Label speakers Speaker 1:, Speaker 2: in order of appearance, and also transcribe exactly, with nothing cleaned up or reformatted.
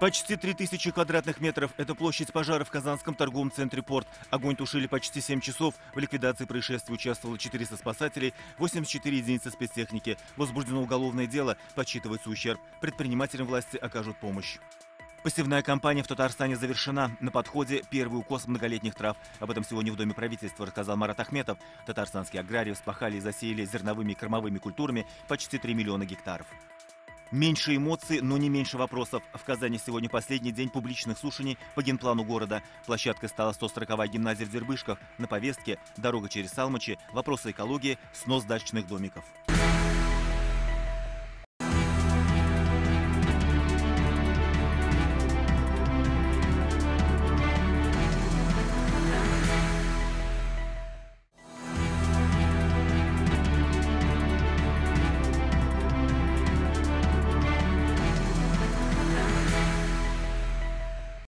Speaker 1: Почти три тысячи квадратных метров – это площадь пожара в Казанском торговом центре «Порт». Огонь тушили почти семь часов. В ликвидации происшествия участвовало четыреста спасателей, восемьдесят четыре единицы спецтехники. Возбуждено уголовное дело, подсчитывается ущерб. Предпринимателям власти окажут помощь. Посевная кампания в Татарстане завершена. На подходе первый укос многолетних трав. Об этом сегодня в Доме правительства рассказал Марат Ахметов. Татарстанские аграрии вспахали и засеяли зерновыми и кормовыми культурами почти три миллиона гектаров. Меньше эмоций, но не меньше вопросов. В Казани сегодня последний день публичных слушаний по генплану города. Площадкой стала сто сороковая гимназия в Дербышках. На повестке дорога через Салмачи, вопросы экологии, снос дачных домиков.